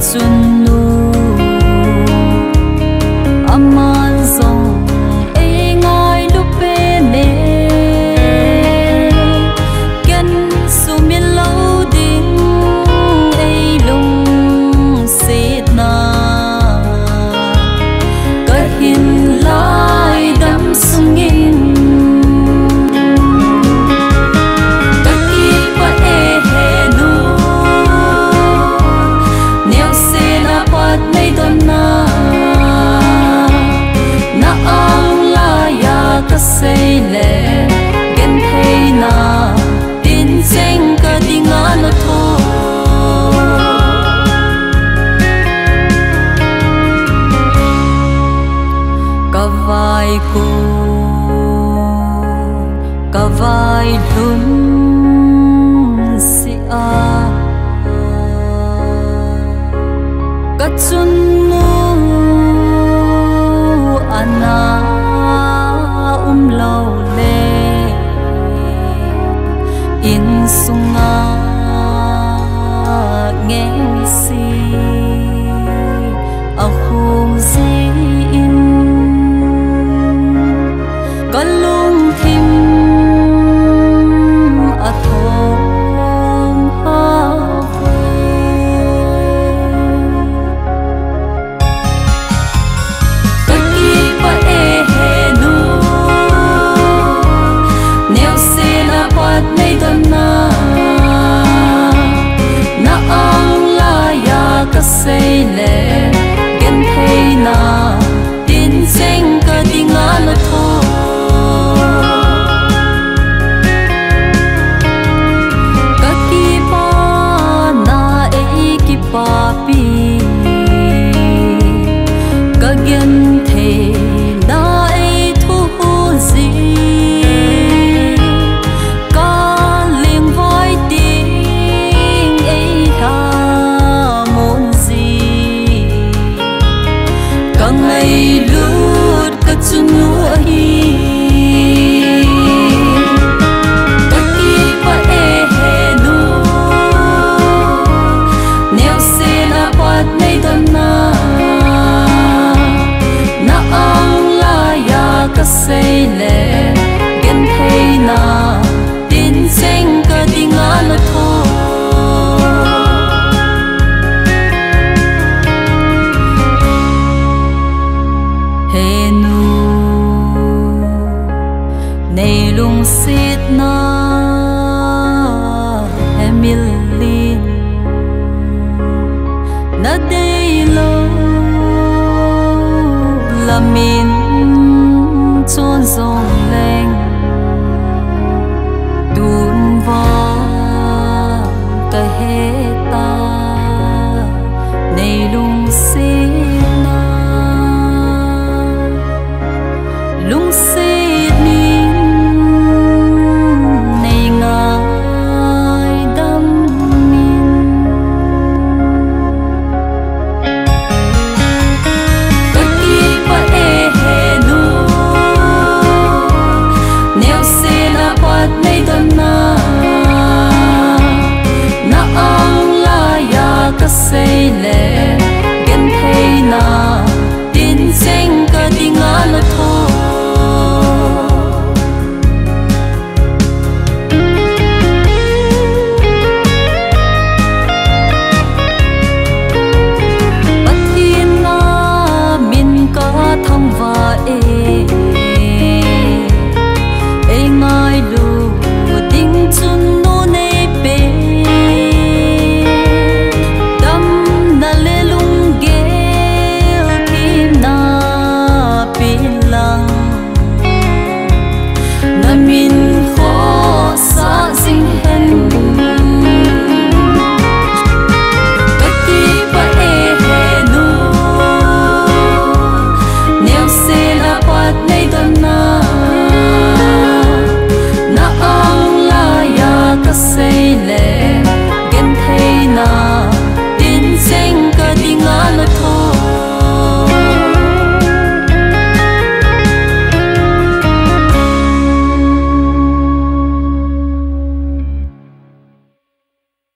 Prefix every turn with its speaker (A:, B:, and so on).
A: chun nu aman zong e ngai lu pe ne ken su min lo ding e lung sit na ka hin lai dam sungin say le gen hey na tin seng ka dinga lo tho ka vai lum si a ka chun nu ana lo le in sunga nghe si a hung si in kalung thim a thong ha say le gen hey na tin seng ka dinga lo tho ka ki pa na e ki pa pi ka gen the na e thu zi ka ling vai ting e ha ngày lút cả chung núa hi tất ki pa e he nu neo se na pat nei don na ang la ya ka sei le gen hey na tin seng ka dinga la tho nei lung sit na emilin na dei lo lamin chon zong leng dun va ka he ta nei lung sit na lung sit ni say le gen hey na tin seng ka dinga lo tho patin na min ka tham va e ngai lu ding chun no ne pe say le gen hey na